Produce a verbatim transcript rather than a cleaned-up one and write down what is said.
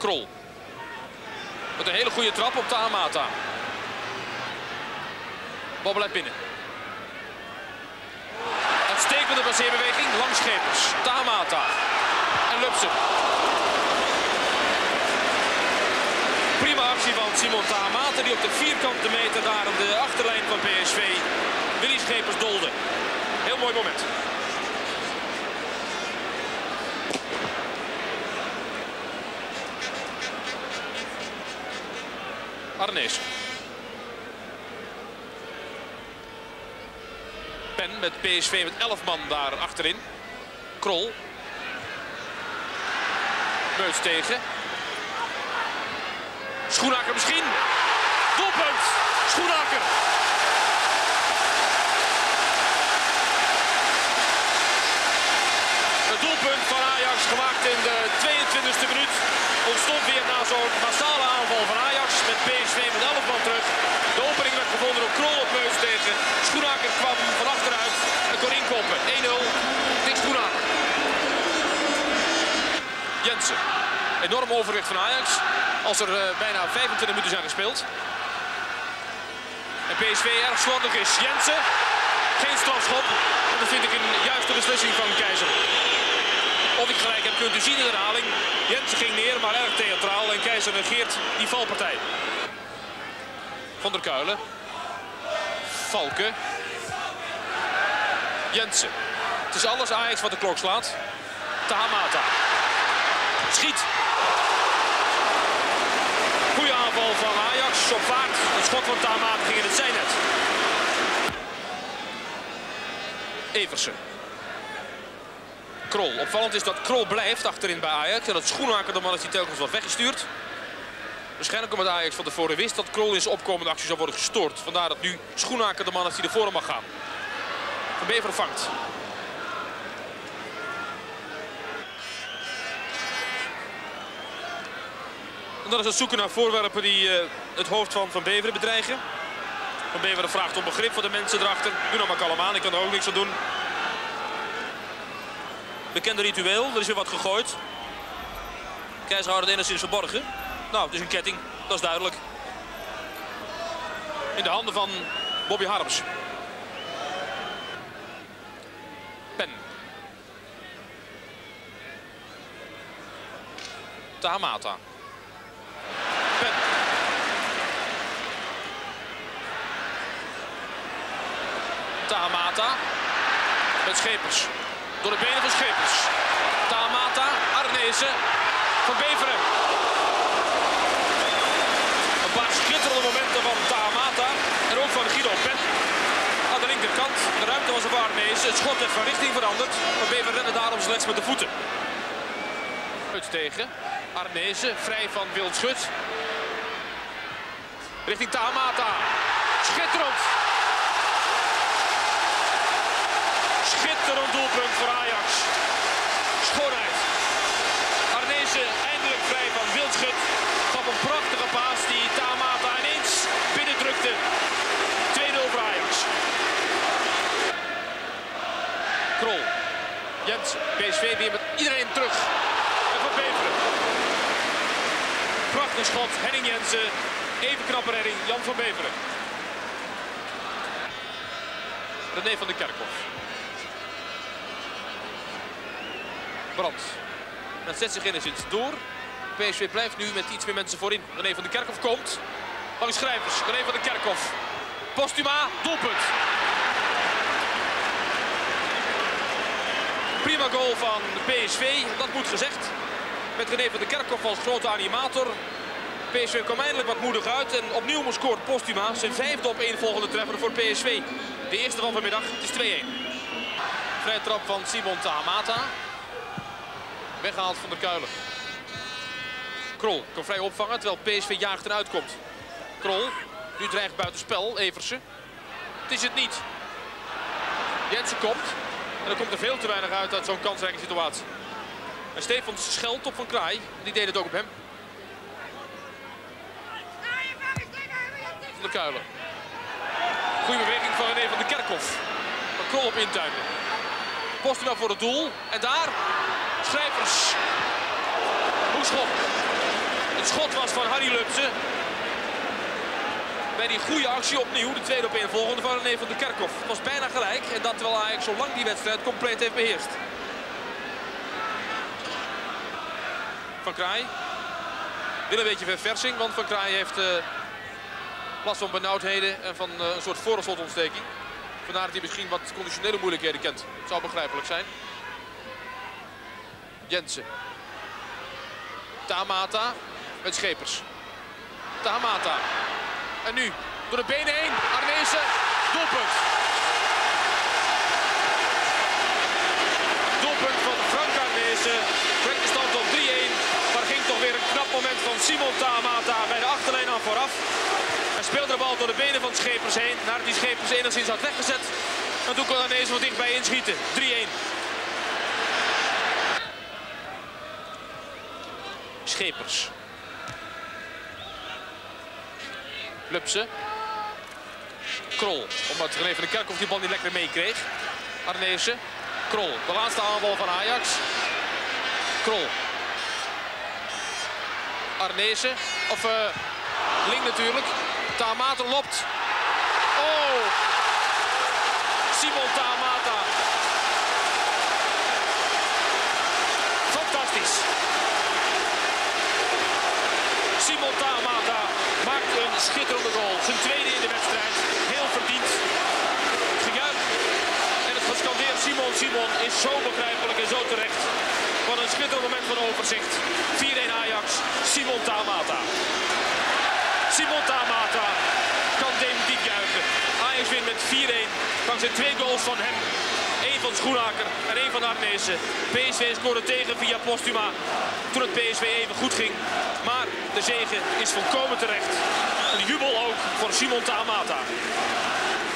Krol. Met een hele goede trap op Tahamata. Bal blijft binnen. Uitstekende baseerbeweging langs Schepers. Tahamata. En Lubsen. Prima actie van Simon Tahamata die op de vierkante meter daar aan de achterlijn van P S V Willy Schepers dolde. Heel mooi moment. Arnees. Pen met P S V met elf man daar achterin. Krol. Meuts tegen. Schoenaker misschien. Doelpunt. Schoenaker. Het doelpunt van Ajax gemaakt in de tweeëntwintigste minuut. Ontstond weer na zo'n massale aanval van Ajax met P S V met elf man terug. De opening werd gevonden door Krol op Meuts tegen. Schoenaker kwam van achteruit en kon inkoppen. één nul. Dick Schoenaker. Jensen. Enorm overwicht van Ajax. Als er uh, bijna vijfentwintig minuten zijn gespeeld. En P S V erg slordig is. Jensen. Geen strafschop. En dat vind ik een juiste beslissing van Keizer. Of ik gelijk heb, kunt u zien in de herhaling. Jensen ging neer, maar erg theatraal. En Keizer negeert die valpartij. Van der Kuilen. Valken. Jensen. Het is alles Ajax wat de klok slaat. Tahamata. Schiet. Goeie aanval van Ajax op vaart. Het schot van Tahamata ging in het zijnet. Eversen. Krol. Opvallend is dat Krol blijft achterin bij Ajax. En dat Schoenaker de man is die telkens wordt weggestuurd. Waarschijnlijk omdat Ajax van tevoren wist dat Krol in zijn opkomende actie zou worden gestoord. Vandaar dat nu Schoenaker de man is die ervoor mag gaan. Van Beveren vangt. En dan is het zoeken naar voorwerpen die uh, het hoofd van Van Beveren bedreigen. Van Beveren vraagt om begrip voor de mensen erachter. Doe nou maar kalm aan, ik kan er ook niks aan doen. Bekende ritueel, er is weer wat gegooid. Keizer houdt het enigszins verborgen. Nou, het is een ketting, dat is duidelijk. In de handen van Bobby Harms. Pen. Tahamata. Pen. Tahamata. Met Schepers. Door de benen van Schepers. Tahamata, Arnezen, Van Beveren. Een paar schitterende momenten van Tahamata en ook van Guido Pen. Aan de linkerkant, de ruimte was er voor Arnezen. Het schot werd van richting veranderd. Van Beveren rende daarom slechts met de voeten. Uit tegen Arnezen, vrij van Wildschut. Richting Tahamata. Schitterend. Schitterend doelpunt voor Ajax. Schoonheid. Arnezen eindelijk vrij van Wildschut. Gaf een prachtige paas die Tahamata ineens binnendrukte. twee nul voor Ajax. Krol. Jensen. P S V weer met iedereen terug. En Van Beveren. Prachtig schot. Henning Jensen. Even knappe redding. Jan van Beveren. René van der Kerkhof. Brandt. Men zet zich enigszins door. P S V blijft nu met iets meer mensen voorin. René van der Kerkhof komt. Langs Schrijvers. René van der Kerkhof. Postuma. Doelpunt. Prima goal van P S V. Dat moet gezegd. Met René van der Kerkhof als grote animator. P S V kwam eindelijk wat moedig uit. En opnieuw scoort Postuma zijn vijfde op één volgende treffer voor P S V. De eerste van vanmiddag. Het is twee één. Vrije trap van Simon Tahamata. Weggehaald van der Kuilen. Krol kan vrij opvangen terwijl P S V jaagt en uitkomt. Krol. Nu dreigt buitenspel. Eversen. Het is het niet. Jensen komt. En dan komt er veel te weinig uit uit zo'n kansrijke situatie. En Stefans scheldt op Van Kraai. Die deed het ook op hem. Van der Kuilen. Goede beweging van René van der Kerkhof. Maar Krol op intuinen. Postuma voor het doel. En daar... Schrijvers. Hoekschop. Het schot was van Harry Lubse. Bij die goede actie opnieuw, de tweede op een volgende van René van der Kerkhof. Het was bijna gelijk en dat terwijl Ajax zo lang die wedstrijd compleet heeft beheerst. Van Kraai wil een beetje verversing, want Van Kraai heeft uh, last van benauwdheden en van uh, een soort voorhoofdsontsteking. Vandaar dat hij misschien wat conditionele moeilijkheden kent. Het zou begrijpelijk zijn. Jensen. Tamata met Schepers. Tamata. En nu door de benen heen. Arnezen. Doelpunt. Doelpunt van Frank Arnezen. Brengt de stand op drie-een. Maar ging toch weer een knap moment van Simon Tamata bij de achterlijn aan vooraf. Hij speelde de bal door de benen van Schepers heen. Nadat die Schepers enigszins had weggezet. En toen kon Arnezen wat dichtbij inschieten. drie-een. Schepers. Lubse. Krol. Omdat René van der Kerkhof die bal niet lekker meekreeg. Arnezen. Krol. De laatste aanval van Ajax. Krol. Arnezen. Of uh, Ling natuurlijk. Tamata lopt. Oh! Simon Tamata. Fantastisch. Simon Tamata maakt een schitterende goal. Zijn tweede in de wedstrijd. Heel verdiend. Gejuich. En het gescandeerd Simon Simon is zo begrijpelijk en zo terecht. Wat een schitterend moment van overzicht. vier-een Ajax. Simon Tamata. Simon Tamata kan definitief juichen. Ajax wint met vier-een. Dankzij twee goals van hem. Eén van Schoenaker en één van Arnezen. P S V scoorde tegen via Postuma. Toen het P S V even goed ging. Maar de zege is volkomen terecht. Een jubel ook voor Simon Tamata.